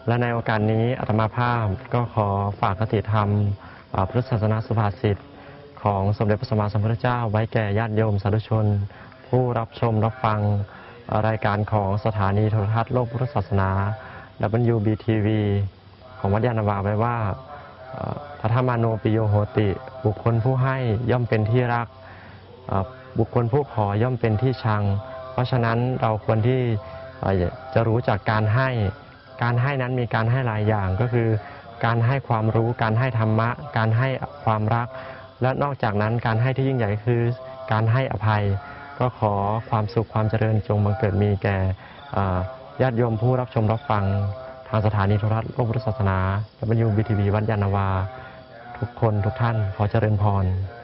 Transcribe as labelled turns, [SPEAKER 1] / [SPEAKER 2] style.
[SPEAKER 1] และในโอกาสนี้อาตมาภาพก็ขอฝากคติธรรมพุทธศาสนาสุภาษิตของสมเด็จพระสัมมาสัมพุทธเจ้าไว้แก่ญาติโยมสาธุชนผู้รับชมรับฟังรายการของสถานีโทรทัศน์โลกพุทธศาสนา WBTV ของวัดยานนาวาไว้ว่าทัทธมาโนปิโยโหติบุคคลผู้ให้ย่อมเป็นที่รักบุคคลผู้ขอย่อมเป็นที่ชังเพราะฉะนั้นเราควรที่จะรู้จักการให้นั้นมีการให้หลายอย่างก็คือการให้ความรู้การให้ธรรมะการให้ความรักและนอกจากนั้นการให้ที่ยิ่งใหญ่คือการให้อภัยก็ขอความสุขความเจริญจงบังเกิดมีแก่ญาติโยมผู้รับชมรับฟังทางสถานีโทรทัศน์โลกพุทธศาสนา WBTV วัดยานนาวาทุกคนทุกท่านขอเจริญพร